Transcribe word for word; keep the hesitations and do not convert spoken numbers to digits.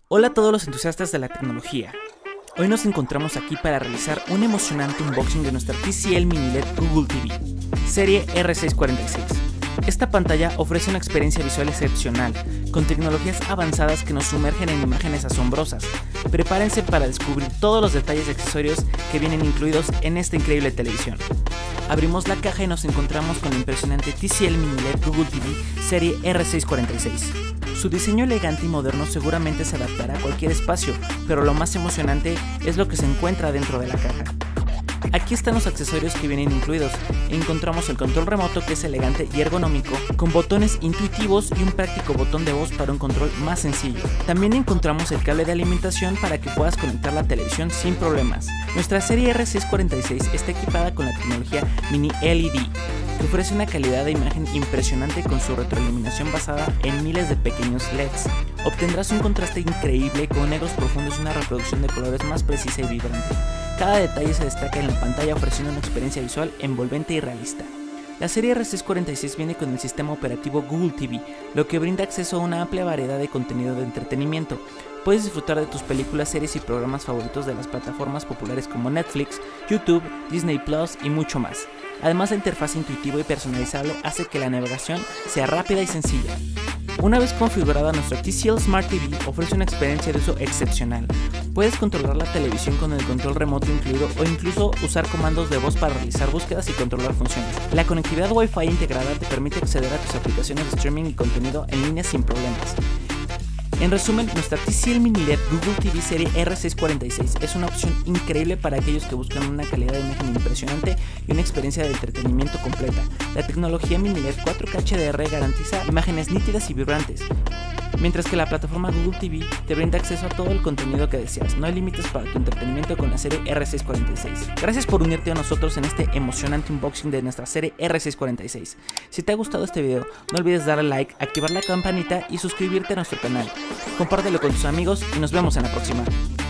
Hola a todos los entusiastas de la tecnología. Hoy nos encontramos aquí para realizar un emocionante unboxing de nuestra T C L Mini L E D Google T V, serie R seiscientos cuarenta y seis. Esta pantalla ofrece una experiencia visual excepcional, con tecnologías avanzadas que nos sumergen en imágenes asombrosas. Prepárense para descubrir todos los detalles y accesorios que vienen incluidos en esta increíble televisión. Abrimos la caja y nos encontramos con la impresionante T C L Mini L E D Google T V serie R seiscientos cuarenta y seis. Su diseño elegante y moderno seguramente se adaptará a cualquier espacio, pero lo más emocionante es lo que se encuentra dentro de la caja. Aquí están los accesorios que vienen incluidos. Encontramos el control remoto, que es elegante y ergonómico, con botones intuitivos y un práctico botón de voz para un control más sencillo. También encontramos el cable de alimentación para que puedas conectar la televisión sin problemas. Nuestra serie R seiscientos cuarenta y seis está equipada con la tecnología Mini L E D, que ofrece una calidad de imagen impresionante con su retroiluminación basada en miles de pequeños L E Ds. Obtendrás un contraste increíble con negros profundos y una reproducción de colores más precisa y vibrante. Cada detalle se destaca en la pantalla, ofreciendo una experiencia visual envolvente y realista. La serie R seiscientos cuarenta y seis viene con el sistema operativo Google T V, lo que brinda acceso a una amplia variedad de contenido de entretenimiento. Puedes disfrutar de tus películas, series y programas favoritos de las plataformas populares como Netflix, YouTube, Disney Plus y mucho más. Además, la interfaz intuitiva y personalizable hace que la navegación sea rápida y sencilla. Una vez configurada, nuestra T C L Smart T V ofrece una experiencia de uso excepcional. Puedes controlar la televisión con el control remoto incluido o incluso usar comandos de voz para realizar búsquedas y controlar funciones. La conectividad Wi-Fi integrada te permite acceder a tus aplicaciones de streaming y contenido en línea sin problemas. En resumen, nuestra T C L Mini L E D Google T V serie R seiscientos cuarenta y seis es una opción increíble para aquellos que buscan una calidad de imagen impresionante y una experiencia de entretenimiento completa. La tecnología Mini L E D cuatro K H D R garantiza imágenes nítidas y vibrantes, mientras que la plataforma Google T V te brinda acceso a todo el contenido que deseas. No hay límites para tu entretenimiento con la serie R seiscientos cuarenta y seis. Gracias por unirte a nosotros en este emocionante unboxing de nuestra serie R seiscientos cuarenta y seis. Si te ha gustado este video, no olvides darle like, activar la campanita y suscribirte a nuestro canal. Compártelo con tus amigos y nos vemos en la próxima.